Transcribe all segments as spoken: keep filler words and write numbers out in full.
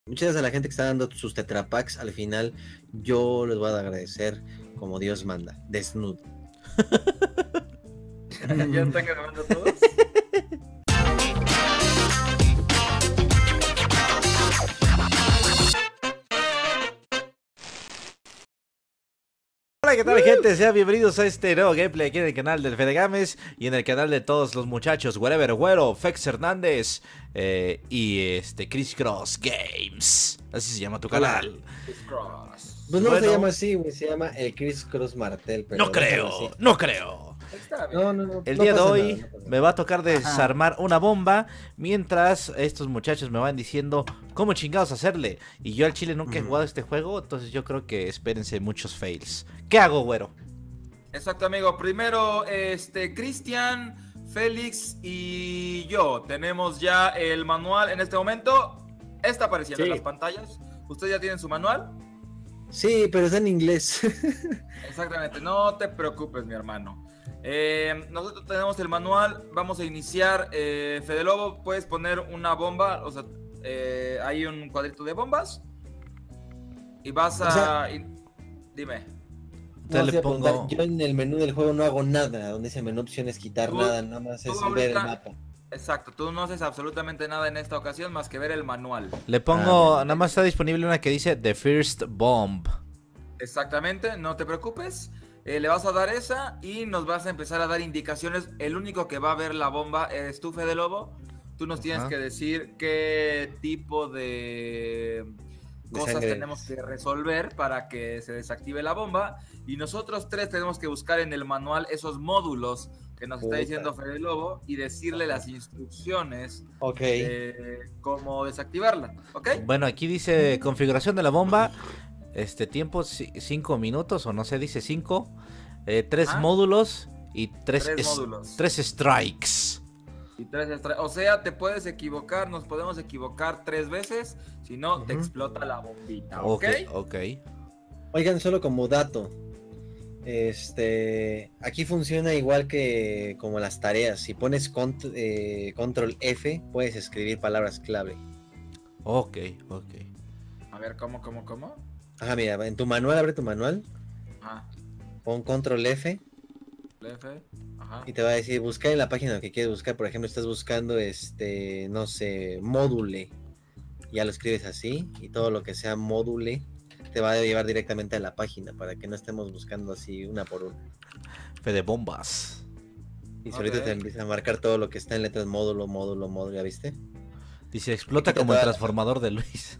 Muchas gracias a la gente que está dando sus tetrapacks. Al final, yo les voy a agradecer como Dios manda, desnudo. ¿Ya están grabando todos? Hola, ¿qué tal, gente? Sean bienvenidos a este nuevo gameplay aquí en el canal del Fede Gámez y en el canal de todos los muchachos, Wherever Güero, Fex Hernández eh, y este Chris Cross Games. Así se llama tu canal. Chris Cross. Pues no Bueno. se llama así, güey, se llama el Chris Cross Martel. Pero No creo, no creo. Está bien. No, no, no. El no día de pasa hoy nada, no pasa me nada. va a tocar desarmar una bomba mientras estos muchachos me van diciendo cómo chingados hacerle. Y yo al chile nunca he Ujú. jugado este juego, entonces yo creo que espérense muchos fails. ¿Qué hago, güero? Exacto, amigo. Primero, este, Cristian, Félix y yo tenemos ya el manual en este momento. Está apareciendo Sí. en las pantallas. ¿Ustedes ya tienen su manual? Sí, pero está en inglés. Exactamente, no te preocupes, mi hermano. Eh, nosotros tenemos el manual, vamos a iniciar. eh, Fede Lobo, puedes poner una bomba, o sea, eh, hay un cuadrito de bombas y vas a... O sea- y- dime. No, Entonces sí, le apuntar, pongo... Yo en el menú del juego no hago nada. Donde dice menú opciones quitar Tú- nada, nada más tú es ahorita- ver el mapa. Exacto, tú no haces absolutamente nada en esta ocasión más que ver el manual. Le pongo... Ah, nada más está disponible una que dice The First Bomb. Exactamente, no te preocupes. Eh, le vas a dar esa y nos vas a empezar a dar indicaciones. El único que va a ver la bomba eres tú, Fede Lobo. Tú nos tienes Ajá. que decir qué tipo de De cosas sangre. tenemos que resolver para que se desactive la bomba. Y nosotros tres tenemos que buscar en el manual esos módulos que nos está Puta. diciendo Fede Lobo y decirle las instrucciones Ok. de cómo desactivarla. ¿Ok? Bueno, aquí dice configuración de la bomba. Este tiempo cinco minutos o no sé, dice cinco. Tres Ajá. módulos y tres, Tres es- módulos. tres strikes. Y tres extra- O sea, te puedes equivocar, nos podemos equivocar tres veces, si no, te Ujú. explota la bombita, Ok, ¿ok? ok. Oigan, solo como dato. Este, aquí funciona igual que como las tareas. Si pones cont- eh, control F, puedes escribir palabras clave. Ok, ok. A ver, ¿cómo, cómo, cómo? Ajá, mira, en tu manual, abre tu manual, Ajá, pon control F F, ajá. y te va a decir buscar en la página que quieres buscar. Por ejemplo, estás buscando este, no sé, módule. Ya lo escribes así y todo lo que sea módule te va a llevar directamente a la página para que no estemos buscando así una por una. Fede bombas. Y solito Ok. te empieza a marcar todo lo que está en letras módulo, módulo, módulo, ¿ya viste? Dice explota Quita como el toda la- transformador de Luis.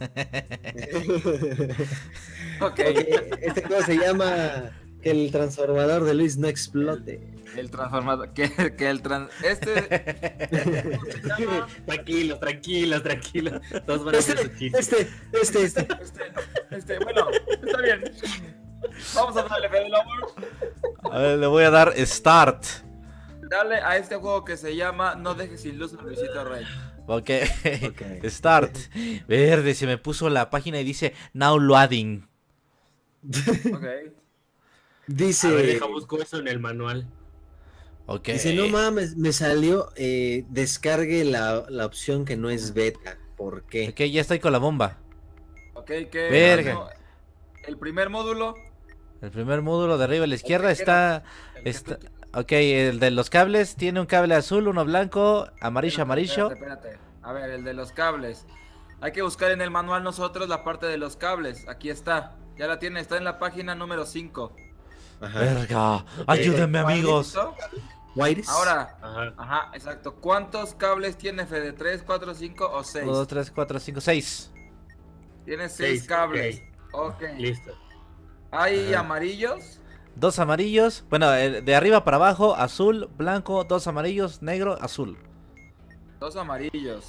Ok, Oye, este juego se llama que el transformador de Luis no explote. el transformador, que, que el trans... Este... ¿cómo se llama? Tranquilos, tranquilos, tranquilos. Todos van a hacer su chiste. Este, este, este. Este, este, bueno, está bien. Vamos a darle, Fede Lobo. A ver, le voy a dar start. Dale a este juego que se llama No dejes sin luz a Luisito Rey. Ok, Ok. start. Verde, se me puso la página y dice now loading. Ok. Dice, A ver, deja busco eso en el manual. Ok. dice, no mames, me salió, eh, descargue la, la opción que no es beta. ¿Por qué? Ok, ya estoy con la bomba. Ok, que... Verga. no, el primer módulo... El primer módulo de arriba a la izquierda El que está... el que está... tú- Ok, el de los cables tiene un cable azul, uno blanco, amarillo, Espérate, amarillo. Espérate, espérate. A ver, el de los cables. Hay que buscar en el manual nosotros la parte de los cables. Aquí está. Ya la tiene, está en la página número cinco. Ajá. Verga, ayúdenme, amigos. ¿Listo? Wires. Ahora, Ajá. ajá, exacto. ¿Cuántos cables tiene Fede? ¿tres, cuatro, cinco o seis? uno, dos, tres, cuatro, cinco, seis. Tiene seis Seis, cables. Ok. Listo. ¿Hay Ajá. amarillos? Dos amarillos. Bueno, el de arriba para abajo, azul, blanco, dos amarillos, negro, azul. Dos amarillos.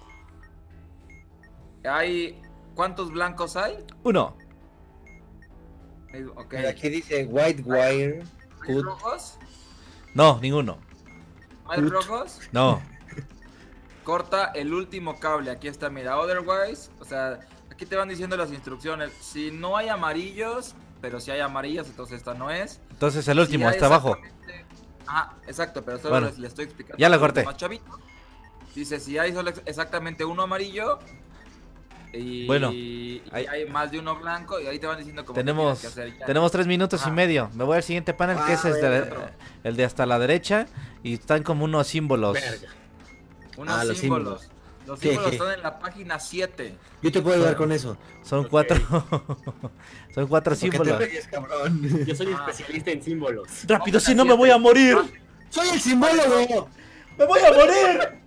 ¿Hay... ¿Cuántos blancos hay? Uno. Ok. Mira, aquí dice white wire. ¿Hay cut. rojos? No, ninguno. ¿Hay Cut. rojos? No. Corta el último cable. Aquí está, mira. Otherwise, o sea, aquí te van diciendo las instrucciones. Si no hay amarillos, pero si hay amarillos, entonces esta no es. Entonces el Si último, hay hasta abajo. exactamente- Ah, exacto, pero solo Bueno, les, les estoy explicando. ya lo algo corté. más chavito. Dice, si hay solo ex- exactamente uno amarillo, Y, Bueno, y ahí- hay más de uno blanco y ahí te van diciendo cómo Tenemos, que hacer ya. tenemos tres minutos y Ah. medio. Me voy al siguiente panel, que Ah, ese es de- verga. el de hasta la derecha. Y están como unos símbolos. Verga. Unos Ah, los símbolos. símbolos. Los ¿Qué, símbolos qué? están en la página siete. Yo te puedo ayudar con eso. Son Ok. cuatro. Son cuatro ¿Por qué te símbolos. ríes, cabrón? Yo soy Ah. especialista en símbolos. Rápido, Página si no me siete. voy a morir. ¡Soy el simbólogo! ¡Me voy a morir!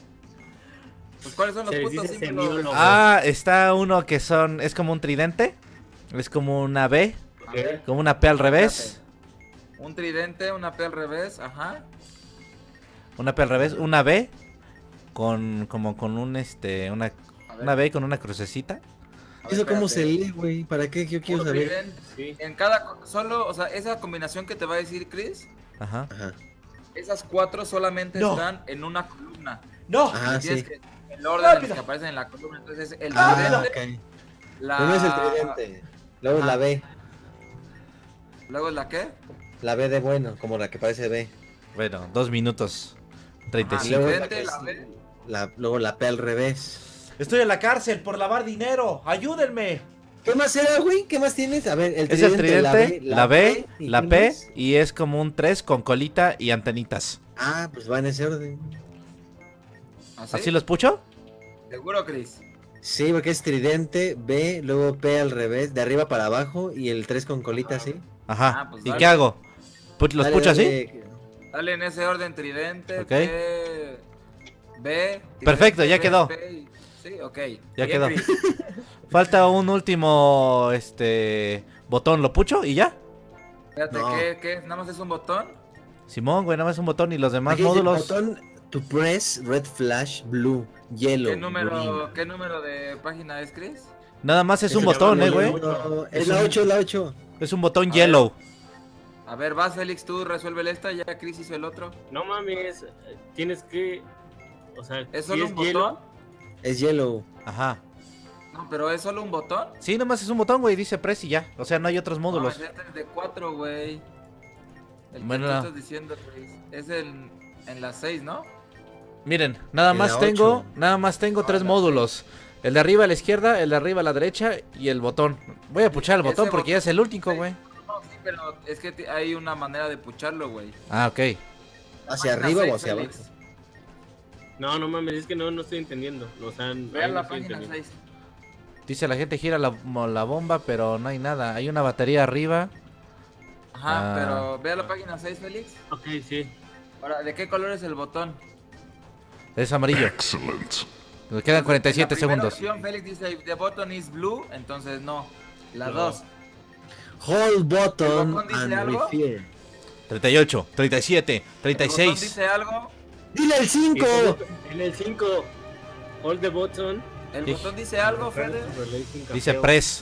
Pues, ¿cuáles son los Se les putos dice símbolos? semiólogo. Ah, está uno que son. Es como un tridente. Es como una B. A ver, Como una P al revés. un tridente, una P al revés, ajá. Una P al revés. Una B. Con. Como con un este. Una, A ver, una B con una crucecita. a ver, ¿Eso cómo se espérate. lee, güey? ¿Para qué? Yo quiero Puro saber. tridente. Sí. En cada, co- solo, o sea, esa combinación que te va a decir Chris, Ajá. Ajá. esas cuatro solamente No. están en una columna. ¡No! Ajá, Y tienes sí. que, el orden en Rápido. el que aparecen en la columna. Entonces, el Ah, tridente, ok. la... Primero es el tridente. Luego es Ajá. la B. Luego es la qué? La B de bueno, como la que parece B. Bueno, dos minutos. treinta y Ajá, cinco. luego tridente, la que la es- B. La, luego la P al revés. Estoy en la cárcel por lavar dinero. ¡Ayúdenme! ¿Qué más era, güey? ¿Qué más tienes? A ver, el Es el tridente, tridente, la B, ¿y la qué P más? y es como un tres con colita y antenitas. Ah, pues va en ese orden. ¿Así? ¿Así los pucho? ¿Seguro, Chris? Sí, porque es tridente, B, luego P al revés, de arriba para abajo y el tres con colita así. Ajá. Ah, pues ¿Y dale. qué hago? Pu- ¿Los Dale, pucho así? dale. Dale en ese orden, tridente, Ok. P, B. Perfecto, ya B, quedó. P y- Sí, ok. Ya Bien, quedó. Chris. Falta un último este botón, ¿lo pucho y ya? Espérate, No. ¿qué, ¿qué? ¿Nada más es un botón? Simón, güey, nada más un botón y los demás Aquí dice módulos. botón to press, red flash, blue, yellow, ¿Qué número, green. ¿Qué número de página es, Chris? Nada más es un el botón, eh, güey. número- Es Es la un- ocho, la ocho. Es un botón A yellow. A ver, vas, Félix, tú resuelve esta, ya Chris hizo el otro. No mames, tienes que. O sea, ¿Es si solo un hielo, botón? Es yellow. Ajá. No, pero ¿es solo un botón? Sí, nomás es un botón, güey, dice press y ya. O sea, no hay otros módulos. No, este es de cuatro, güey. El Bueno, que tú no. estás diciendo, Chris. Es el, en las seis, ¿no? Miren, nada En más la tengo, ocho. nada más tengo No, tres la módulos. El de arriba a la izquierda, el de arriba a la derecha y el botón. Voy a puchar el Ese botón porque ya es el último, güey. No, sí, pero es que te- hay una manera de pucharlo, güey. Ah, ok. ¿Hacia Página arriba seis, o hacia Félix. abajo? No, no mames, es que no, no estoy entendiendo. O sea, ahí Vean no la estoy página entendiendo. seis. Dice la gente gira la, mo- la bomba, pero no hay nada. Hay una batería arriba. Ajá, Ah. pero vea la página seis, Félix. Ok, sí. Ahora, ¿de qué color es el botón? Es amarillo. Excellent. Nos quedan cuarenta y siete La primera segundos. opción, Félix dice, the button is blue, entonces no. La No. dos. Hold button ¿El botón dice and algo? refill. treinta y ocho, treinta y siete, treinta y ¿El botón seis. dice algo? ¡Dile el cinco! En el cinco, hold the button. ¿El Sí. botón dice algo, Fede? Dice press.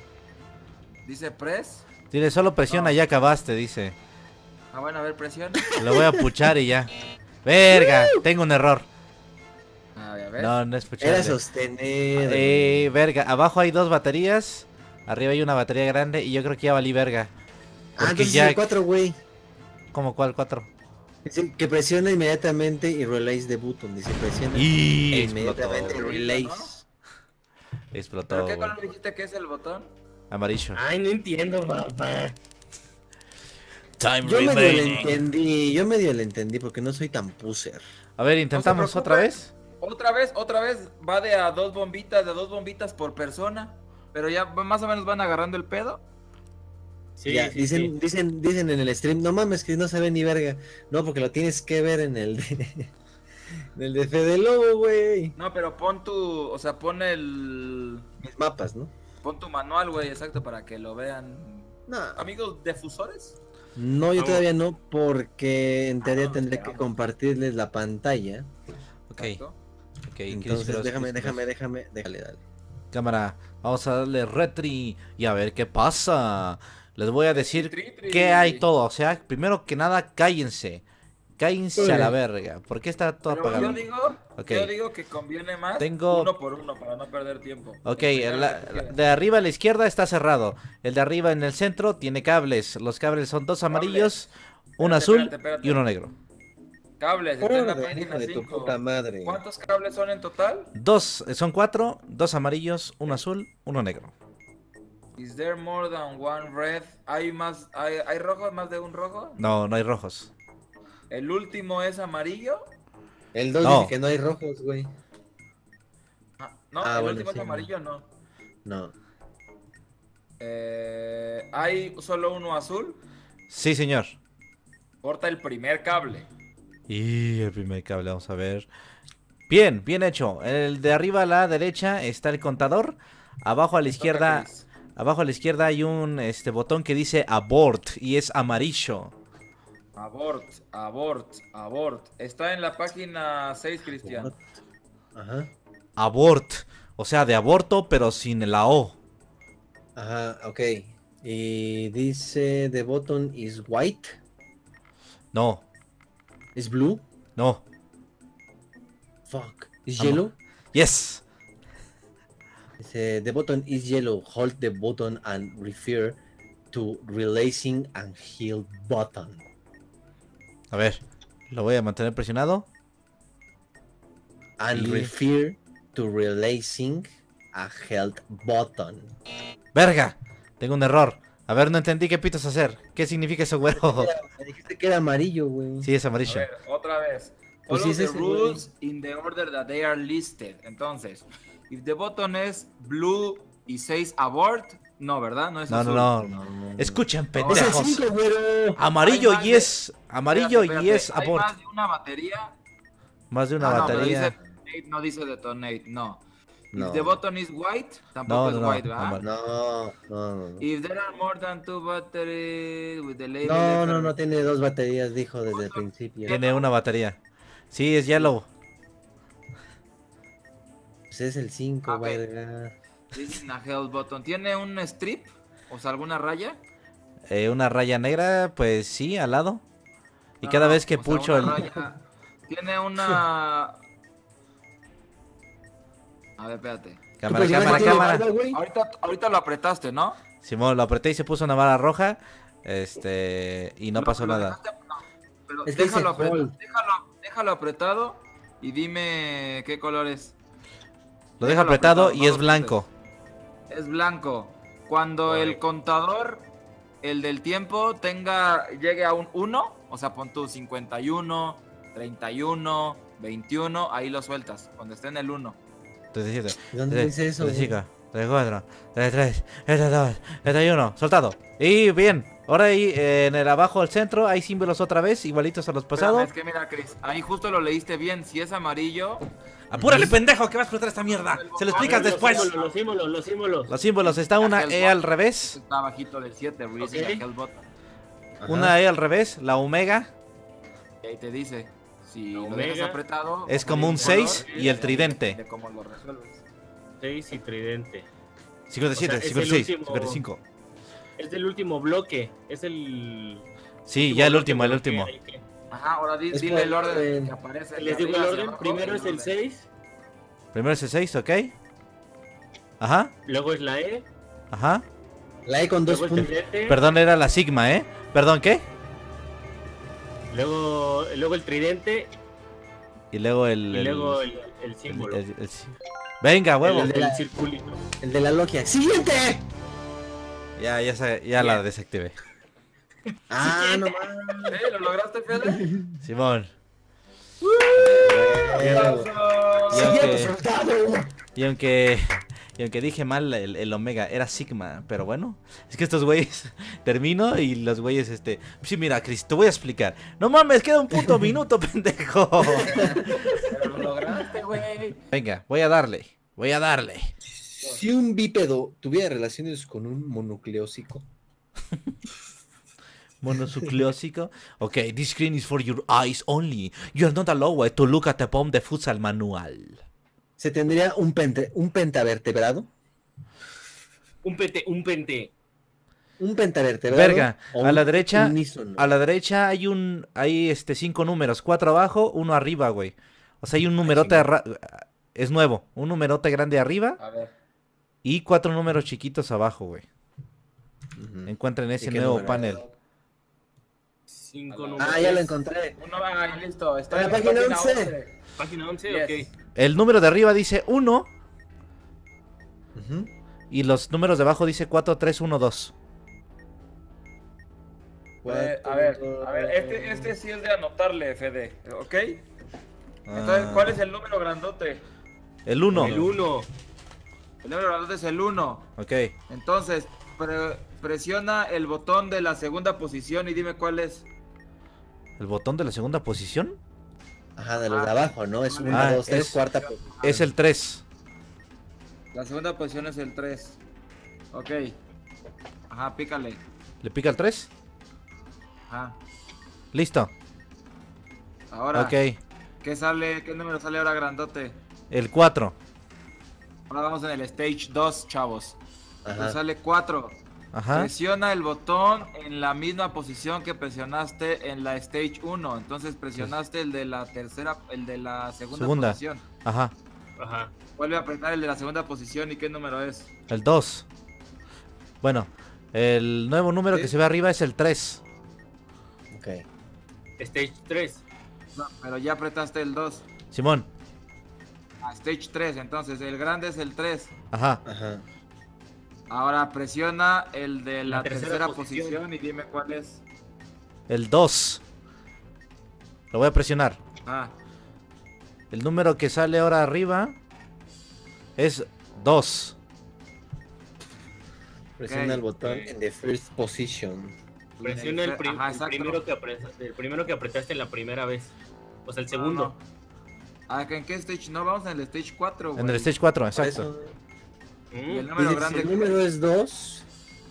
Dice press. Dile, solo presiona No. y ya acabaste, dice. Ah, bueno, a ver, presión. Lo voy a puchar y ya. Verga, tengo un error. A ver, a ver. No, no es Era puchar. sostener. Eh, verga, abajo hay dos baterías. Arriba hay una batería grande y yo creo que ya valí verga. ah, Porque entonces ya... el cuatro, güey. ¿Cómo cuál? ¿Cuatro? Dice que presiona inmediatamente y release the button. Dice presiona Y e explotó. inmediatamente güey. release. Explotó, ¿Pero qué güey. color dijiste que es el botón? Amarillo. Ay, no entiendo, papá. Time Yo medio le entendí, yo medio le entendí porque no soy tan puser. A ver, intentamos preocupe. otra vez. Otra vez, otra vez va de a dos bombitas, de a dos bombitas por persona. Pero ya más o menos van agarrando el pedo. Sí, Ya, sí, dicen, sí. dicen, dicen en el stream, no mames que no se ve ni verga. No, porque lo tienes que ver en el de, en el de Fede Lobo, güey. No, pero pon tu, o sea, pon el, Mis mapas, ¿no? pon tu manual, güey, exacto, para que lo vean. No, Amigos difusores. no, yo Vamos. todavía no, porque en teoría Ah, tendré ok, que vamos. compartirles la pantalla. Ok, Exacto. ok. Chris Entonces, Cross, déjame, Chris déjame, Cross. déjame, déjale, dale. Cámara, vamos a darle retri y a ver qué pasa. Les voy a decir Tri, tri. qué hay todo. O sea, primero que nada, cállense. Cállense a la verga. ¿Por qué está todo Pero apagado? yo digo, Ok. yo digo que conviene más Tengo- uno por uno para no perder tiempo. Ok, Enseñar la- lo que la- quieras. de arriba a la izquierda está cerrado. El de arriba en el centro tiene cables. Los cables son dos amarillos, un Espérate, azul espérate, espérate. y uno negro. Cables, está en la Órale, página hijo de tu cinco. puta madre. ¿Cuántos cables son en total? Dos, eh, son cuatro, dos amarillos, uno azul, uno negro. Is there more than one red? ¿Hay más, hay, hay rojos, más de un rojo? No, no hay rojos. ¿El último es amarillo? El dos No. dice que no hay rojos, güey. Ah, no, Ah, el bueno, último sí, es amarillo, no. No. Eh, ¿hay solo uno azul? Sí, señor. Corta el primer cable. Y el primer cable, vamos a ver. Bien, bien hecho. El de arriba a la derecha está el contador. Abajo a la Te toca, izquierda, Chris. abajo a la izquierda hay un este botón que dice abort y es amarillo. Abort, abort, abort. Está en la página seis, Cristian. Ajá. Abort, o sea, de aborto pero sin la O. Ajá, ok. Y dice the button is white. No, Is blue. no. Fuck. Is Ah, no. yellow. Yes. Dice the button is yellow. Hold the button and refer to releasing and heal button. A ver, lo voy a mantener presionado. And Y- refer to releasing a health button. Verga, tengo un error. A ver, no entendí qué pitos hacer. ¿Qué significa eso, güero? Me dijiste que era amarillo, güey. Sí, es A amarillo. ver, otra vez. Pues Follow sí es the ese, güey. rules in the order that they are listed. Entonces, if the button es blue y seis abort, no, ¿verdad? No es No, azul. no, no. Escuchen, Es el pendejos. cinco, güero. Amarillo Hay más y de- es amarillo Espérate, y espérate, es ¿hay abort. más de una batería? Más de una Ah, no, pero batería. dice detonate, no dice detonate, no. No. If the button is white, tampoco No, es no, no, white, ¿verdad? amar- No, no, no. If there are more than two batteries with the label No, no, F R- no tiene dos baterías, dijo desde el principio. Tiene una batería. Sí, es yellow. Pues es el cinco, Ok. verga. This is a health button. ¿Tiene un strip? O sea, alguna raya? Eh, una raya negra, pues sí, al lado. Y No, cada no, vez que o sea, pucho una el... raya- Tiene una... A ver, espérate. Cámara, Pues, cámara, ¿tiene cámara. barba, güey? Ahorita, ahorita lo apretaste, ¿no? Simón, lo apreté y se puso una vara roja. Este... Y no Lo- pasó lo nada. dejaste- no, pero Es que dice déjalo, apretado, hold. déjalo, déjalo apretado y dime qué color es. Lo dejo Déjalo apretado apretado, y no es lo blanco. Es blanco. Cuando el contador, el del tiempo, tenga llegue a un uno, o sea, pon tu cincuenta y uno, treinta y uno, veintiuno, ahí lo sueltas, cuando esté en el uno. treinta y siete, ¿Dónde dice eso, treinta y cinco, güey? treinta y cuatro, treinta y tres, treinta y dos, treinta y uno. Soltado. Y bien. Ahora ahí eh, en el abajo al centro hay símbolos otra vez, igualitos a los Espérame, pasados. es que mira, Chris, ahí justo lo leíste bien. Si es amarillo, ¡Apúrale, pendejo! Que va a explotar esta mierda. Se lo explicas Los después. símbolos, los símbolos, los símbolos. Los símbolos. Está una E al revés. está abajito del siete, Releasing Ok. a Health Button. Ajá. Una E al revés. La omega Y ahí te dice, si La lo dejas omega apretado... es va a como un salir seis color y el de- tridente. De cómo lo resuelves. seis y tridente. cincuenta y siete, O sea, es el cincuenta y seis, último- cincuenta y cinco. Es del último bloque. Es el. Sí, ya el bloque último, el bloque último. ahí que- Ajá, ahora di- Es dile por el orden orden. que aparece. de Les digo el arriba hacia orden. abajo, Primero y es el orden. seis. Primero es el seis, ¿ok? Ajá, Luego es la E. ajá. La E con dos Luego el puntos. tridente. Perdón, era la sigma, ¿eh? Perdón, ¿qué? Luego, luego el tridente. Y luego el... Y el- luego el, el el- símbolo. el- el- Venga, huevo. El, de el la- circulito. El de la logia. ¡Siguiente! Ya, ya, se- ya la desactivé. Ah, no mames. ¿Eh? ¿Lo lograste, Fede? Simón. ¡Aplausos! Y Siguiente aunque, soldado. y aunque y aunque dije mal el, el omega era sigma, pero bueno, es que estos güeyes termino y los güeyes este, sí, mira, Chris, te voy a explicar. No mames, queda un puto minuto, pendejo. Pero lo lograste, güey. Venga, voy a darle. Voy a darle. Si un bípedo tuviera relaciones con un monucleósico. Monosucleósico. Ok, this screen is for your eyes only. You are not allowed to look at the bomb the futsal manual. ¿Se tendría un, pente, un pentavertebrado? Un pente, un pente. Un pentavertebrado. Verga, o a la un derecha, unísono. a la derecha hay un, hay este cinco números, cuatro abajo, uno arriba, güey. O sea, hay un numerote, arra- es nuevo, un numerote grande arriba A ver. y cuatro números chiquitos abajo, güey. Ujú. Encuentren ¿Y ese qué nuevo número? panel. cinco Ah, números. Ah, ya lo encontré. Uno, ah, listo. Está En la en página once. Página once, Yes. ok. El número de arriba dice uno Ujú. y los números de abajo dice cuatro, tres, uno, dos. Eh, a ver, a ver, este, este sí es de anotarle, Fede, ¿ok? Entonces, Ah, ¿cuál es el número grandote? El uno. El uno. El número grandote es el uno. Ok. Entonces, pre- presiona el botón de la segunda posición y dime cuál es. ¿El botón de la segunda posición? Ajá, de los de abajo, ¿no? Es uno, Ah, dos, tres, es- cuarta posición. Es el tres. La segunda posición es el tres. Ok. Ajá, pícale. ¿Le pica el tres? Ajá. Listo. Ahora, Ok. ¿qué sale? ¿Qué número sale ahora grandote? El cuatro. Ahora vamos en el stage dos, chavos. Entonces Ajá. sale cuatro. Ajá. Presiona el botón en la misma posición que presionaste en la stage uno. Entonces presionaste el de la tercera, el de la segunda, Segunda. posición. Ajá. Ajá. Vuelve a apretar el de la segunda posición. ¿Y qué número es? El dos. Bueno, el nuevo número ¿Sí? que se ve arriba es el tres. Ok. Stage tres. No, pero ya apretaste el dos. Simón. Ah, stage tres, entonces el grande es el tres. Ajá. Ajá. Ahora presiona el de la, La tercera tercera, posición. posición. Y dime cuál es. El dos. Lo voy a presionar. Ah, El número que sale ahora arriba es dos. Presiona Ok. el botón en the first position. Presiona el, pri- Ajá, el exacto. primero que apretaste, el primero que apretaste la primera vez. O sea, el No, segundo. no. Ah, ¿en qué stage? No, vamos en el stage cuatro, En el stage cuatro, Por exacto. eso, Mm. Y el y número si grande. el número es dos,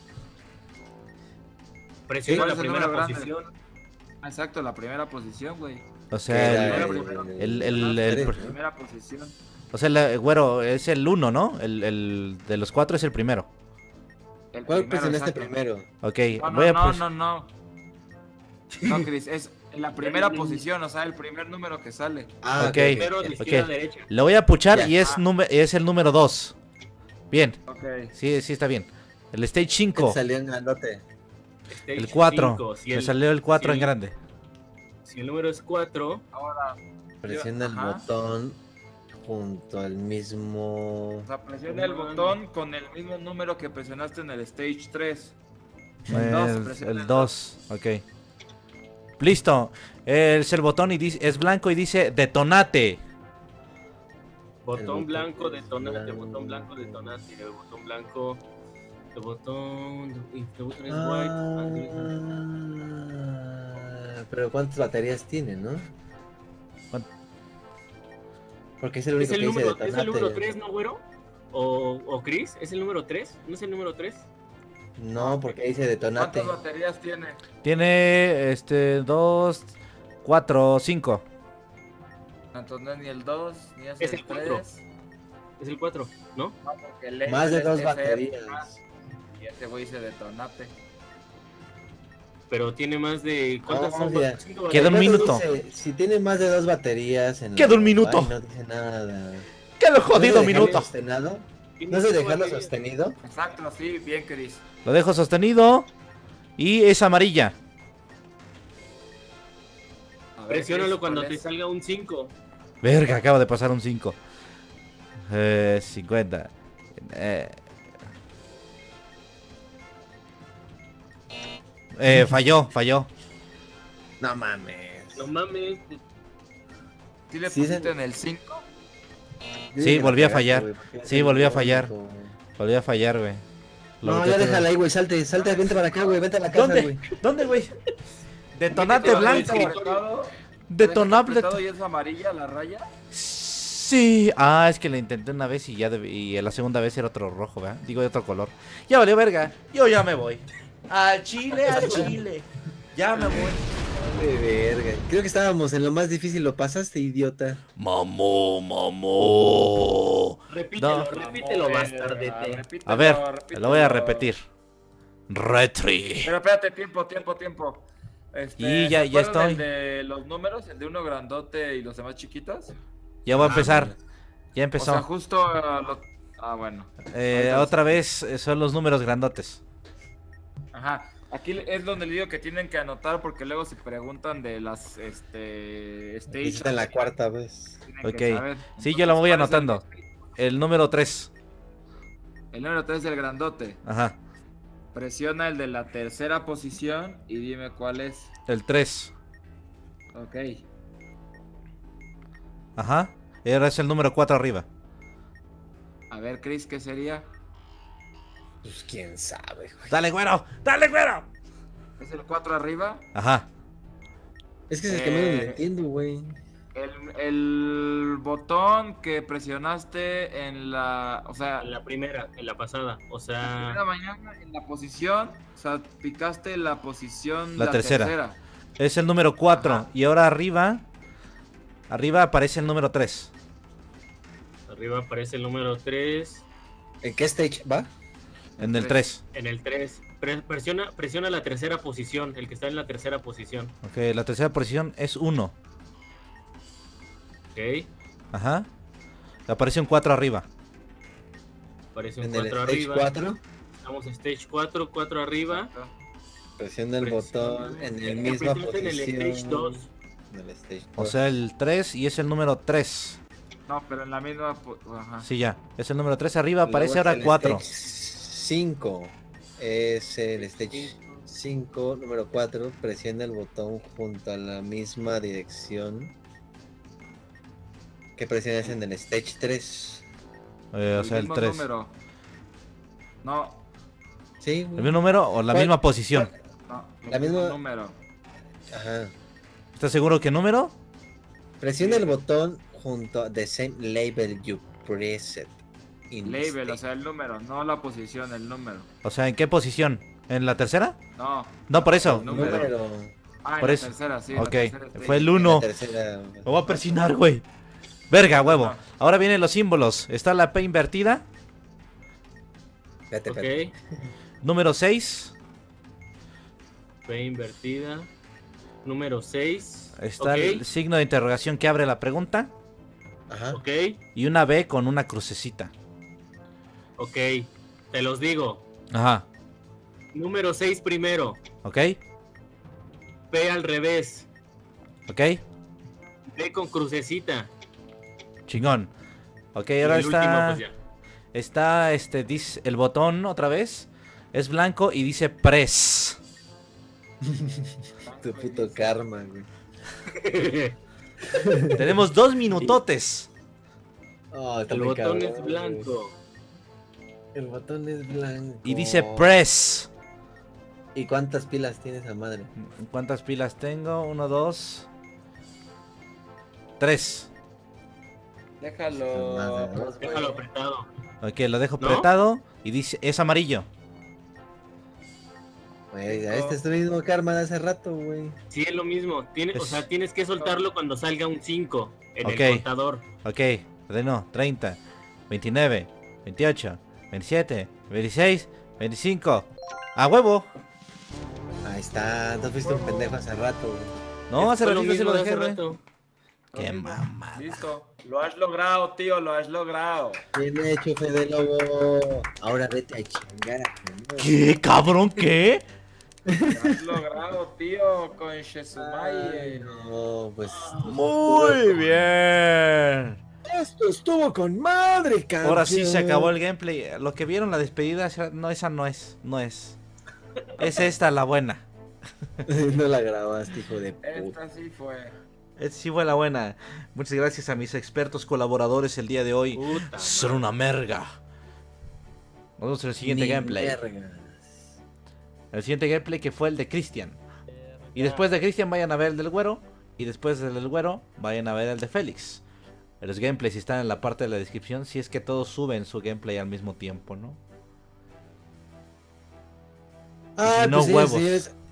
Presiona ¿Cuál la es el primera número grande? posición. Ah, exacto, la primera posición, güey. O que sea, era el, el- el- el- el- tres, pr- ¿no? Primera posición. o sea, la- güero, es el uno, ¿no? El, el de los cuatro es el primero. El ¿Cuál primero, presionaste exacto. primero? Ok, No, no, voy a no, pres- no, no. No, Chris, es en la primera posición, o sea, el primer número que sale. Ah, Ok. Primero de Ok. izquierda a derecha. Lo voy a puchar Ya. y es, nume- es el número dos. Bien, Ok. sí, sí está bien. El stage ¿Qué cinco, te salió en grandote? Stage el cuatro. cinco. Si Me el, salió el cuatro si en el- grande. si el número es cuatro, Ahora, Presiona el Ajá. botón junto al mismo. o sea, presiona el botón con el mismo número que presionaste en el stage tres. El dos, dos, presiona el el dos, ok. Listo. Es el botón y dice, es blanco y dice detonate. botón botón blanco, es detonante, blanco. botón blanco, detonante, el botón blanco, el botón, if the button is white, and- Ah, pero ¿cuántas baterías tiene, no? ¿Cuán- Porque es el ¿Es único el que dice número, detonate. es el número tres, no, güero? ¿O, o Chris? ¿Es el número tres? ¿No es el número tres? No, porque dice detonate. ¿Cuántas baterías tiene? Tiene este dos, cuatro, cinco. Entonces no es ni el dos, ni es, Es el el cuatro. tres. Es el cuatro, ¿no? No, porque el Más de el dos F R baterías. más, Y este güey dice detonate. Pero tiene más de... ¿Cuántas Vamos son? ya. Cinco Queda un baterías. minuto. Dice, si tiene más de dos baterías en la Queda un minuto. Ay, no dice nada. ¡Qué lo ¿No jodido sé dejarlo minuto! Sostenado? Tiene ¿No sé cinco dejarlo baterías. sostenido? Exacto, sí, bien, Chris. Lo dejo sostenido. Y es amarilla. A ver, Presiónalo Chris, cuando ¿cuál te es? salga un cinco. Verga, acaba de pasar un cinco. Eh, cincuenta. Eh, eh, falló, falló. No mames. No mames. ¿Sí le Sí, pusiste ese- en el cinco? Yo Sí, digo que volví la a cagaste, fallar. güey, porque Sí, es el volví a único. fallar. Volví a fallar, güey. Lo No, boté ya todo. déjala ahí, güey. Salte, salte, vente para acá, güey. Vente a la casa, ¿Dónde? güey. ¿Dónde, güey? Detonate ¿Deja blanco. apretado? Detonable. ¿Deja apretado y es amarilla la raya? Sí. Ah, es que la intenté una vez y ya deb- y la segunda vez era otro rojo, ¿verdad? Digo, de otro color. Ya valió verga. Yo ya me voy. A Chile, a Chile. Ya me voy. De verga. Creo que estábamos en lo más difícil. Lo pasaste, idiota. Mamó, mamó. Repítelo, No. repítelo, Vamos, bastardete. verga, repítelo, A ver, repítelo. lo voy a repetir. Retri. Pero espérate, tiempo, tiempo, tiempo. Este, Y ya- ¿se ya acuerdan estoy. el de los números, el de uno grandote y los demás chiquitos? Ya voy a Ah, empezar. bueno. Ya O empezó. sea, justo uh, lo- Ah, bueno. Eh, ahorita otra vez eh, son los números grandotes. Ajá. Aquí es donde le digo que tienen que anotar porque luego se preguntan de las este stage. Esta es la cuarta vez. Tienen Ok. que saber. Sí, yo la voy ¿Cuál es el- anotando. El número tres. El número tres del grandote. Ajá. Presiona el de la tercera posición y dime cuál es. El tres. Ok. Ajá. Ahora es el número cuatro arriba. A ver, Chris, ¿qué sería? Pues quién sabe, güey. Dale, güero. Dale, güero. ¿Es el cuatro arriba? Ajá. Es que es el que menos Eh, le entiendo, güey. El, el botón que presionaste en la. O sea, En la primera, en la pasada. O la sea, primera mañana en la posición. O sea, picaste la posición. La tercera. Es el número cuatro. Ajá. Y ahora arriba. Arriba aparece el número tres. arriba aparece el número tres. ¿En qué stage va? En el tres. En el tres. Pre- presiona, presiona la tercera posición, el que está en la tercera posición. Ok, la tercera posición es uno. Ok. Ajá. Aparece un cuatro arriba. Aparece un En el cuatro stage arriba. cuatro. Estamos en stage cuatro, cuatro arriba. Presiona el Presiona- botón en Eh, el misma presionaste en el posición. stage dos. En el stage O dos. sea, el tres y es el número tres. No, pero en la misma. po- Ajá. Sí, ya. Es el número tres arriba, Luego aparece es ahora el cuatro. stage cinco. Es el stage cinco, número cuatro. Presiona el botón junto a la misma dirección que presionas en el stage tres. Eh, o sea, el mismo tres. número. No, Sí, ¿El mismo número o la ¿Cuál? misma posición? no. el La mismo misma- número. Ajá. ¿Estás seguro qué número? Presiona Sí. el botón junto a the same label you pressed in the Label, o stage. sea, el número, no la posición, el número. O sea, ¿en qué posición? ¿En la tercera? No. No, por eso. El número. Número. Ah, en Por la eso. tercera, sí. en la Ok, tercera stage. fue el En uno. la tercera. Me voy a persinar, güey. Verga, huevo. Ahora vienen los símbolos. Está la P invertida. Espérate, Ok. espérate. Número seis. P invertida. Número seis. Está Ok. el signo de interrogación que abre la pregunta. Ajá. Ok. Y una B con una crucecita. Ok. Te los digo. Ajá. Número seis primero. ¿Ok? P al revés. ¿Ok? B con crucecita. Chingón. Ok, Y ahora el último, está... pues ya. Está, este, dice, el botón otra vez. Es blanco y dice press. Tu puto karma, güey. Tenemos dos minutotes. Oh, está El muy botón cabrón, es blanco. güey. El botón es blanco. Y dice press. ¿Y cuántas pilas tiene esa madre? ¿Cuántas pilas tengo? Uno, dos. Tres. Déjalo. Más de dos, güey. Déjalo apretado. Ok, lo dejo ¿No? apretado. Y dice, es amarillo. Güey, ya este es tu mismo karma de hace rato, güey. Sí, es lo mismo. Tiene, o Es- sea, tienes que soltarlo cuando salga un cinco en Ok. el contador. Ok, no, treinta, veintinueve, veintiocho, veintisiete, veintiséis, veinticinco. ¡A huevo! Ahí está, tú fuiste un pendejo hace rato, güey. No, hace Fue ratito sí lo de dejé, hace güey. rato. Qué Listo. mamada. Listo. Lo has logrado, tío, lo has logrado. Bien hecho, Fede Lobo. Ahora vete a chingar a tu madre. ¿Qué, cabrón? ¿Qué? Lo has logrado, tío, con Ay, Shesumaye. no, pues. Muy bien. Esto estuvo con madre, cabrón. Ahora sí se acabó el gameplay. Lo que vieron la despedida, esa- no, esa no es. No es. Es esta la buena. No la grabaste, hijo de puta. Esta sí fue. Esta sí fue la buena. Muchas gracias a mis expertos colaboradores el día de hoy. Puta Son una merga. Nos vemos en el siguiente Ni gameplay. vergas. El siguiente gameplay que fue el de Cristian. Y después de Cristian vayan a ver el del güero. Y después del del güero vayan a ver el de Félix. Los gameplays están en la parte de la descripción. Si es que todos suben su gameplay al mismo tiempo, ¿no? Ah, si no, pues sí, huevos. señores,